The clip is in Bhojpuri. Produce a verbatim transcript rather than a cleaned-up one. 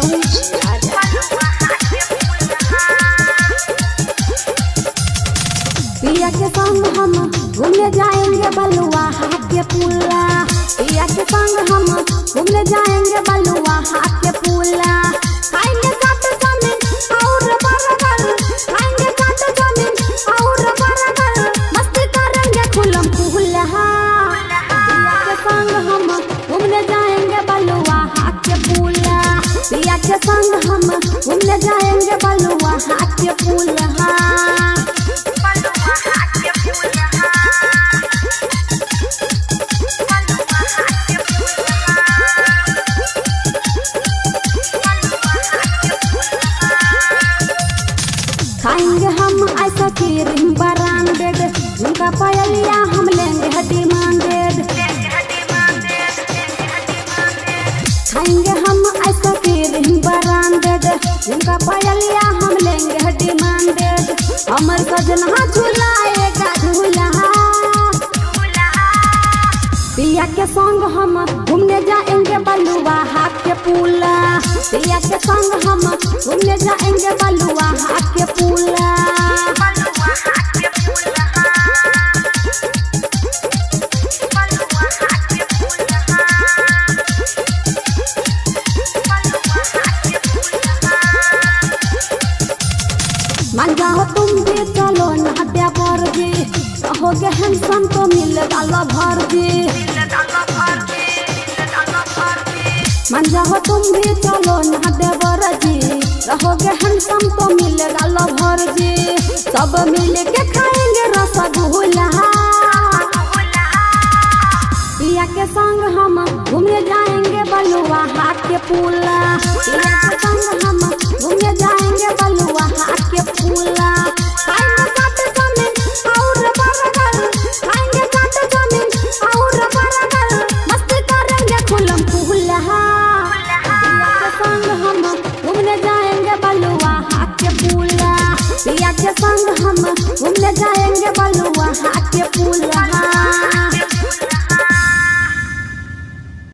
पिया के संग हम घूमने जाएंगे बलुआ हाथ के पुला। पिया के संग हम घूमने जाएंगे बलुआ हाथ के पुला। खाएंगे चाट चाउमीन और बर्गर, खाएंगे चाट चाउमीन और बर्गर, मस्ती करेंगे खुलम खुला। पिया के संग हम घूमने जाएंगे बलुआ हाथ के पुला। पिया के संग हम घूमने जाएंगे बलुआ हाथ के पुला। खाएंगे हम ऐसा क्रीम ब्रांडेड, उनका पायलिया हम लेंगे डिमांडेड। खाएंगे हम ऐसा क्रीम ब्रांडेड, उनका पायलिया हम लेंगे डिमांडेड। हमर सजना झुलाएगा झूला। पिया के संग हम घूमने जाएंगे बलुआ हाथ के पुला। पिया के संग हम घूमने जाएंगे बलुआ हाथ के पुला। मान जाओ तुम भी चलो नहाते पर जी, रहोगे हैंडसम तो मिलेगा लवर जी। मान जाओ तुम भी चलो नहाते पर जी, रहोगे हैंडसम तो मिलेगा लवर जी। सब मिल के खाएंगे रसगुल्ला। पिया के संग हम घूमने जाएंगे बलुआ हाथ के पुला। पिया के संग हम घूमने जाएंगे बलुआ हाथ के पुला। खाएंगे चाट चाउमीन और बर्गर, खाएंगे चाट चाउमीन और बर्गर, मस्ती करेंगे खुलम खुला। पिया के संग हम घूमने जाएंगे बलुआ हाथ के पुला। पिया के संग हम घूमने जाएंगे बलुआ हाथ के पुला।